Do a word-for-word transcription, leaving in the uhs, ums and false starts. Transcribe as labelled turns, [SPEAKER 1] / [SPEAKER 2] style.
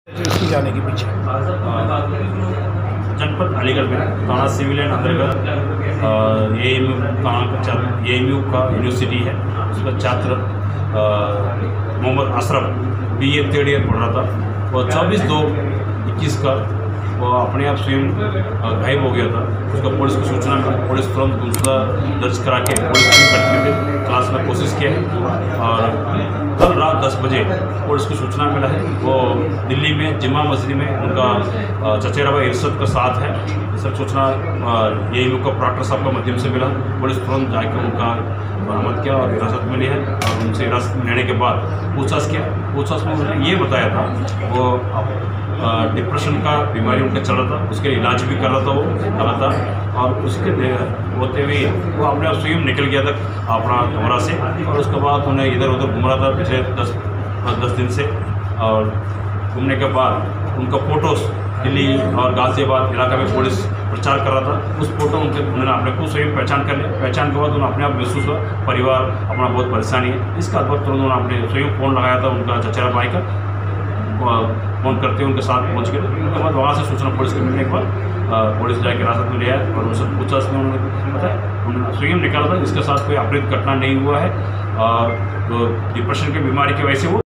[SPEAKER 1] इसकी जाने के पीछे
[SPEAKER 2] जनपद अलीगढ़ में थाना सिविल लाइन अंतर्गत ए एम यू थाना का छात्र ए एम यू का यूनिवर्सिटी है। उसका छात्र Mohammad Ashraf B A third year पढ़ रहा था। और चौबीस दो इक्कीस का वो अपने आप स्वयं गायब हो गया था। उसका पुलिस को सूचना मिली, पुलिस तुरंत दूसरा दर्ज करा के पुलिस टीम करके क्लास में कोशिश किया है। और कल रात दस बजे पुलिस को सूचना मिला है वो दिल्ली में जिमा मस्जिद में उनका चचेरा भाई इरशद का साथ है। सब सूचना ये उनका प्रॉक्टर साहब का माध्यम से मिला। पुलिस तुरंत जाकर उनका बरामद किया और हिरासत में लिया है। और उनसे हिरासत में लेने के बाद पूछताछ किया। पूछताछ में उन्होंने ये बताया था वो डिप्रेशन का बीमारी उनका चल रहा था, उसके इलाज भी कर रहा था वो लगातार। और उसके होते हुए वो अपने आप स्वयं निकल गया था अपना कमरा से। और उसके बाद उन्हें इधर उधर घूम रहा था पिछले दस दस दिन से। और घूमने के बाद उनका फ़ोटोज़ दिल्ली और गाज़ियाबाद इलाका में पुलिस प्रचार कर रहा था। उस फोटो उनके उन्होंने अपने को स्वयं पहचान कर लिया। पहचान के बाद उन्होंने अपने आप महसूस हुआ परिवार अपना बहुत परेशानी है। इसका बाद तुरंत उन्होंने अपने स्वयं फ़ोन लगाया था उनका चचेरा भाई का। फ़ोन करते हुए उनके साथ पहुंच गए। उसके बाद वहाँ से सूचना पुलिस को मिलने के बाद पुलिस जाके हिरासत में लिया और उनसे पूछताछ में उन्होंने बताया उन्होंने स्वयं निकाला था। इसके साथ कोई अपराध घटना नहीं हुआ है। और तो डिप्रेशन की बीमारी की वजह से वो